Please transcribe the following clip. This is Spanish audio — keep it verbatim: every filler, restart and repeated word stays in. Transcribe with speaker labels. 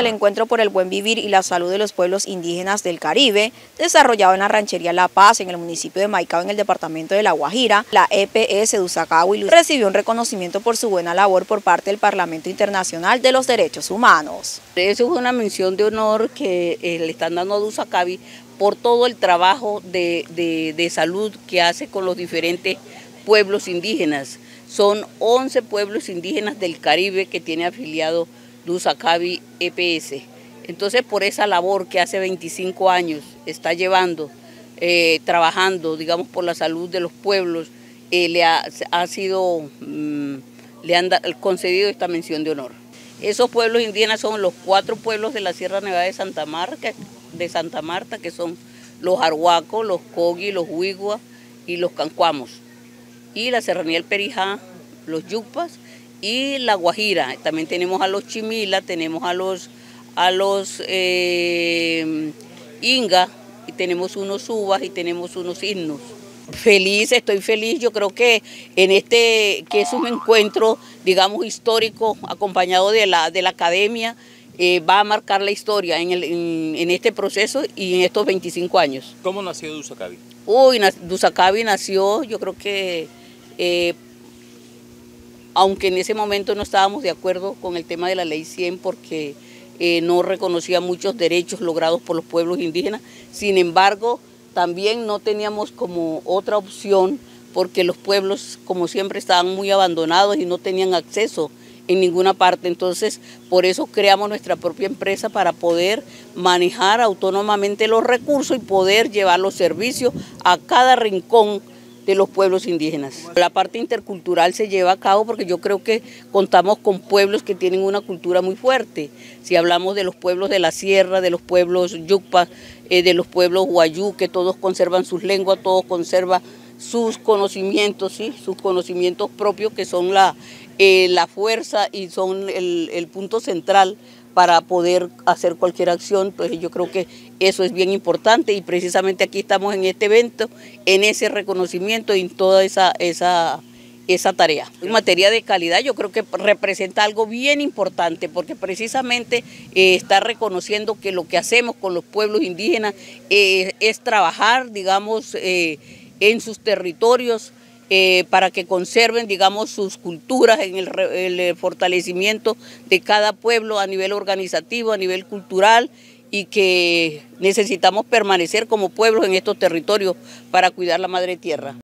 Speaker 1: del Encuentro por el Buen Vivir y la Salud de los Pueblos Indígenas del Caribe, desarrollado en la ranchería La Paz, en el municipio de Maicao, en el departamento de La Guajira, la E P S de Usacabi recibió un reconocimiento por su buena labor por parte del Parlamento Internacional de los Derechos Humanos.
Speaker 2: Eso es una mención de honor que eh, le están dando a Usacabi por todo el trabajo de, de, de salud que hace con los diferentes pueblos indígenas. Son once pueblos indígenas del Caribe que tiene afiliado Usacabi E P S. Entonces, por esa labor que hace veinticinco años está llevando, eh, trabajando, digamos, por la salud de los pueblos, eh, le ha, ha sido, mmm, le han da, concedido esta mención de honor. Esos pueblos indígenas son los cuatro pueblos de la Sierra Nevada de Santa Marta, de Santa Marta, que son los Arhuacos, los Cogi, los Huigua y los Cancuamos. Y la Serranía del Perijá, los Yucpas y la Guajira. También tenemos a los Chimila, tenemos a los, a los eh, Inga, y tenemos unos Ubas y tenemos unos Innos. Feliz, estoy feliz, yo creo que en este, que es un encuentro, digamos, histórico, acompañado de la, de la academia, eh, va a marcar la historia en, el, en, en este proceso y en estos veinticinco años.
Speaker 3: ¿Cómo nació Usacabi?
Speaker 2: Uy, Usacabi nació, yo creo que, eh, aunque en ese momento no estábamos de acuerdo con el tema de la ley cien porque eh, no reconocía muchos derechos logrados por los pueblos indígenas, sin embargo, también no teníamos como otra opción porque los pueblos, como siempre, estaban muy abandonados y no tenían acceso en ninguna parte. Entonces, por eso creamos nuestra propia empresa para poder manejar autónomamente los recursos y poder llevar los servicios a cada rincón de los pueblos indígenas. La parte intercultural se lleva a cabo porque yo creo que contamos con pueblos que tienen una cultura muy fuerte. Si hablamos de los pueblos de la sierra, de los pueblos yucpa, eh, de los pueblos guayú, que todos conservan sus lenguas, todos conservan sus conocimientos, ¿sí? Sus conocimientos propios que son la, eh, la fuerza y son el, el punto central para poder hacer cualquier acción. Entonces yo creo que eso es bien importante y precisamente aquí estamos en este evento, en ese reconocimiento y en toda esa, esa, esa tarea. En materia de calidad yo creo que representa algo bien importante porque precisamente eh, está reconociendo que lo que hacemos con los pueblos indígenas eh, es trabajar, digamos, eh, en sus territorios, Eh, para que conserven, digamos, sus culturas en el, el fortalecimiento de cada pueblo a nivel organizativo, a nivel cultural, y que necesitamos permanecer como pueblos en estos territorios para cuidar la madre tierra.